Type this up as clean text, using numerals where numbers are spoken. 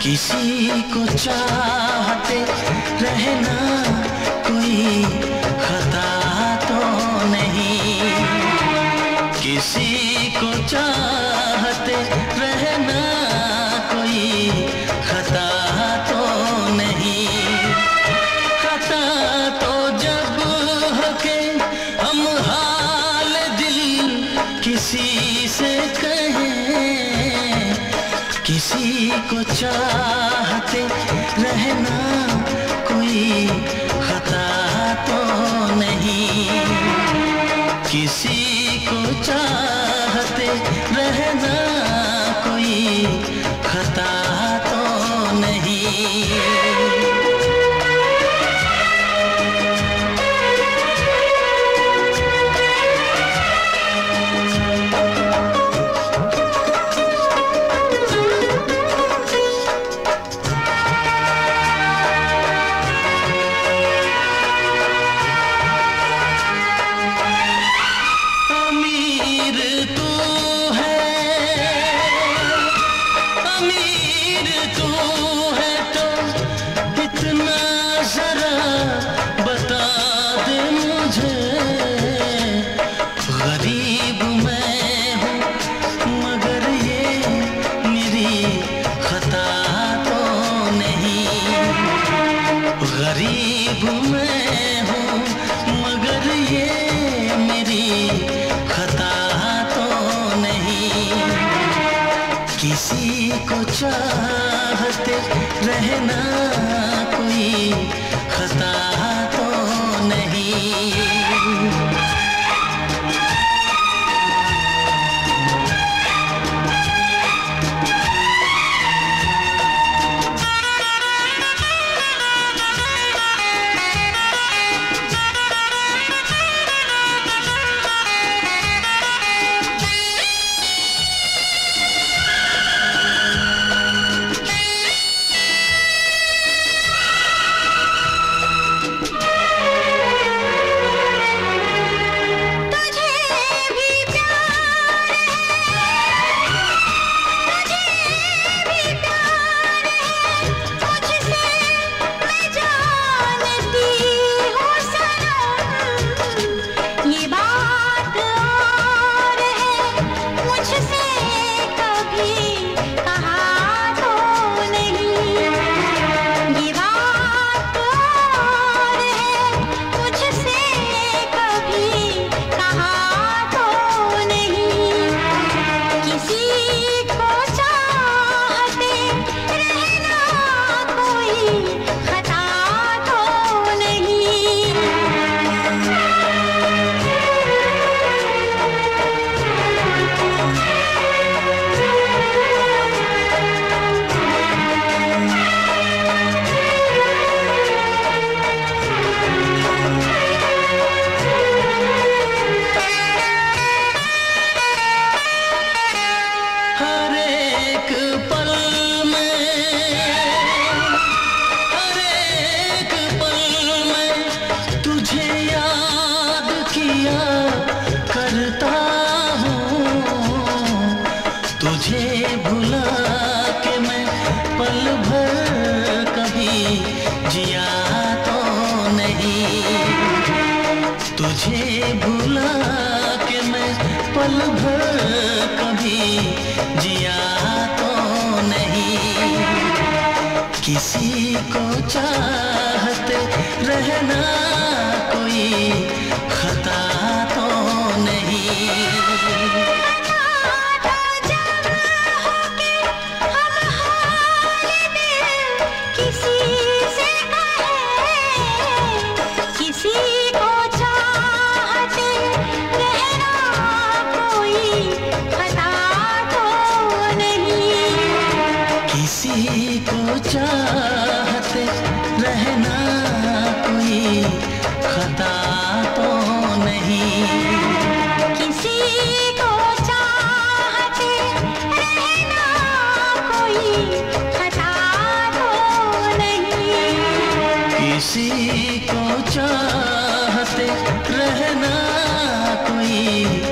किसी को चाहते रहना कोई खता तो नहीं, किसी को चाहते रहना कोई खता तो नहीं। खता तो जब हो के हम हाल दिल किसी से कहें, किसी को चाहते रहना कोई खता तो नहीं, किसी को चाहते रहना कोई खता तो नहीं। गरीब मैं हूँ मगर ये मेरी खता तो नहीं, किसी को चाहते रहना कोई खता तो नहीं। तुझे भुला के मैं पल भर कभी जिया तो नहीं, तुझे भुला के मैं पल भर कभी जिया तो नहीं, किसी को चाहते रहना कोई खता तो नहीं। किसी को चाहते रहना कोई खता तो नहीं, किसी को चाहते रहना कोई खता तो नहीं, किसी को चाहते रहना कोई